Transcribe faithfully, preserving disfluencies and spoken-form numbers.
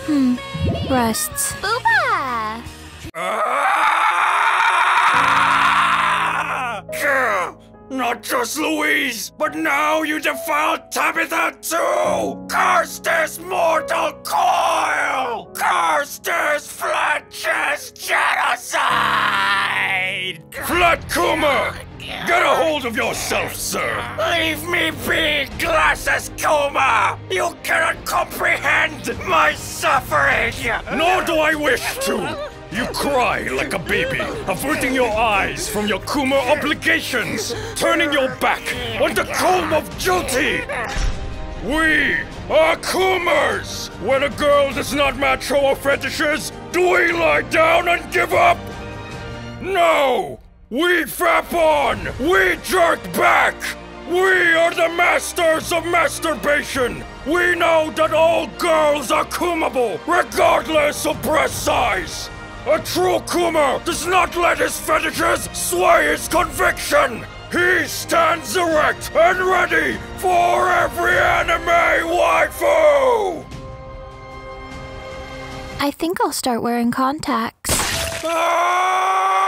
Hmm. Breasts. Booba! Ah! Not just Louise, but now you defiled Tabitha too! Curse this mortal coil! Curse this flat-chest genocide! Flat Kuma! Get a hold of yourself, sir! Leave me be, Glasses Kuma! You cannot comprehend my suffering! Nor do I wish to! You cry like a baby, averting your eyes from your Kuma obligations, turning your back on the comb of duty! We are Kumas! When a girl does not match our fetishes, do we lie down and give up? No! We fap on! We jerk back! We are the masters of masturbation! We know that all girls are Kumable, regardless of breast size! A true Kuma does not let his fetishes sway his conviction! He stands erect and ready for every anime waifu! I think I'll start wearing contacts. Ah!